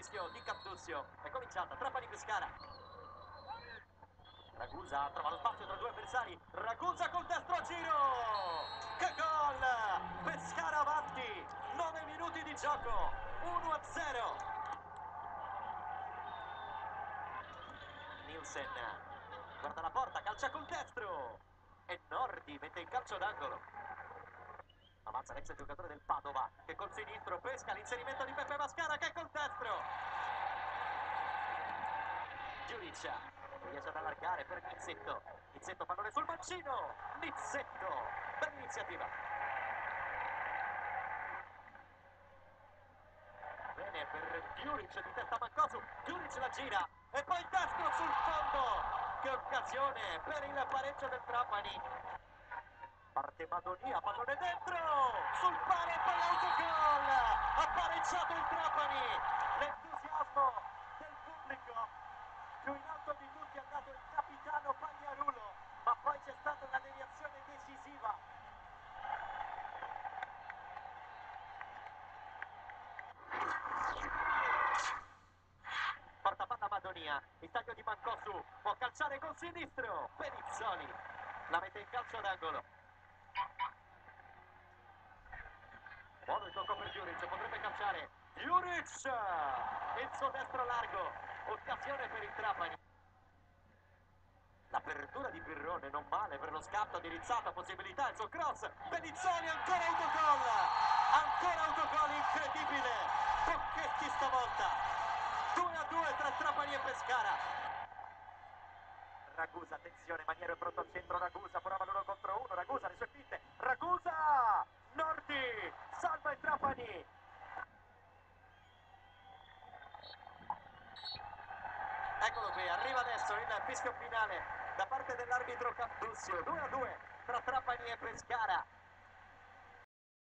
fischio di Capduzio. È cominciata, Trapani Pescara. Ragusa trova lo spazio tra due avversari. Ragusa col destro a giro. Che gol! Pescara avanti. 9 minuti di gioco. 1-0. Nielsen guarda la porta, calcia col destro. E Nordi mette in calcio d'angolo. Avanza l'ex giocatore del Padova che col sinistro pesca l'inserimento di Pepe Mascara che col destro. Giuric riesce ad allargare per Nizzetto. Nizzetto pallone sul mancino. Nizzetto, bella iniziativa. Bene per Giuric di testa Mancosu. Giuric la gira e poi il destro sul fondo. Che occasione per il pareggio del Trapani. Parte Madonia, pallone dentro, sul palo e poi autogol, ha pareggiato il Trapani, l'entusiasmo del pubblico, più in alto di tutti è andato il capitano Pagliarulo, ma poi c'è stata una deviazione decisiva. Porta palla Madonia, il taglio di Mancosu, può calciare col sinistro, Penizzoli, la mette in calcio d'angolo. Buono il tocco per Juric, potrebbe calciare Juric, il suo destro largo, occasione per il Trapani. L'apertura di Pirrone non male per lo scatto di Rizzata, possibilità, il suo cross, Benizzoni, ancora autogol incredibile, Bocchetti stavolta, 2-2 tra Trapani e Pescara. Ragusa, attenzione, Maniero è pronto al centro, Ragusa, prova l'uno contro uno, Ragusa, le sue finte, Ragusa, Nordi, salva il Trapani. Eccolo qui, arriva adesso il fischio finale da parte dell'arbitro Capduzio, 2-2 tra Trapani e Pescara.